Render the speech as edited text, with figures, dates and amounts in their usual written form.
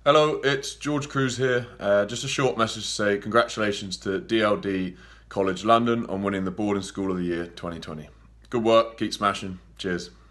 Hello, it's George Kruis here. Just a short message to say congratulations to DLD College London on winning the Boarding School of the Year 2020. Good work, keep smashing. Cheers.